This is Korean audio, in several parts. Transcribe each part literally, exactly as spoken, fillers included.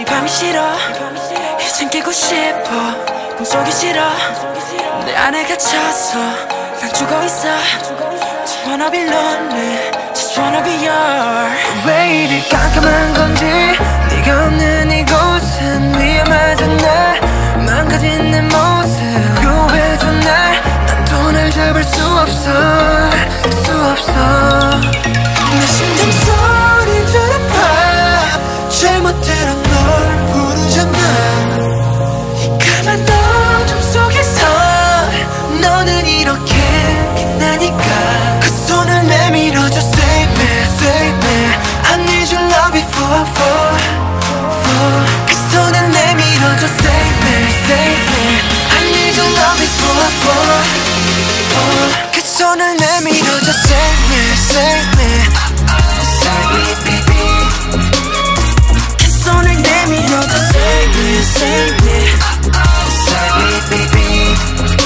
이 밤이 싫어 이젠 깨고 싶어 꿈속이 싫어 내 안에 갇혀서 난 죽어있어 Just wanna be lonely Just wanna be yours 왜 이리 깜깜한 건지 네가 없는 이곳은 위험하잖아 망가진 내 모습 구해줘 날 난 돈을 잡을 수 없어 수 없어 내 심장 소리 들어봐 잘못 들어 널 부르잖아 이 까만 어둠 속에서 너는 이렇게 빛나니까 그 손을 내밀어줘 Save me, save me I need your love before, for, for 그 손을 내밀어줘 Save me, save me I need your love before, for, for 그 손을 내밀어줘 Save me, save me Save me, baby 그 손을 내밀어줘 Save me, save me Save me, baby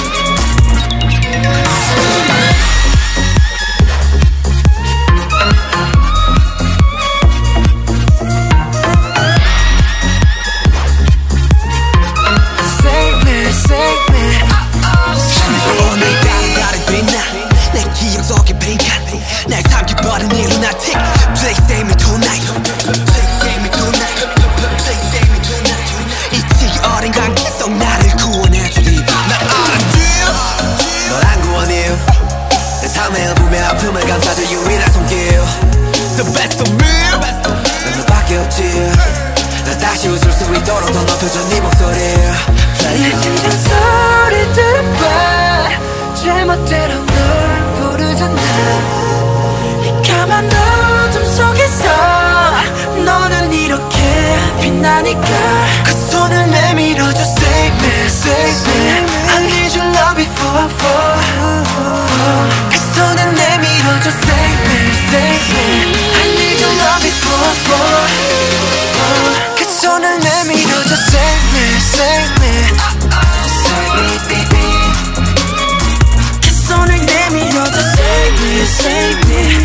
날 삼켜버린 이 lunatic Please save me tonight Please save me tonight Please save me tonight 이 어린 관계 속 나를 구원해주리 난 알았지 널 안 구원해 내 삶의 어둠의 아픔을 감싸줄 유일한 손길 The best of me 난 너밖에 없지 난 다시 웃을 수 있도록 더 높여줘 네 목소리 내 심장 소리 들어봐 잘못대로 널 부르잖아 까만 어둠 속에서 너는 이렇게 빛나니까 그 손을 내밀어줘 Save me, save me I need your love before, for, for 그 손을 내밀어줘 Save me, save me I need your love before, for, for 그 손을 내밀어줘 Save me, save me Save me, baby 그 손을 내밀어줘 Save me, save me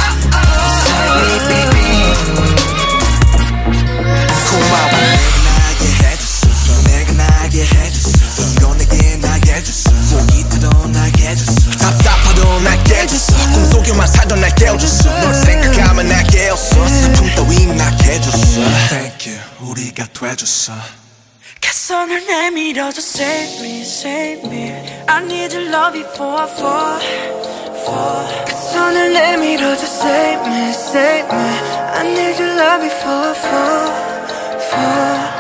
고마워 내가 나게 해줬어 내가 나게 해줬어 넌 내게 나게 해줬어 꼭 이토록 나게 해줬어 답답하도 나게 해줬어 꿈속에만 살던 날 깨워줬어 널 생각하면 날 깨웠어 슬픔 따윈 나게 해줬어 Thank you 우리가 돼줬어 그 손을 내밀어줘 Save me, save me I need your love before, for, for 그 손을 내밀어줘 Save me, save me I need your love before, for, for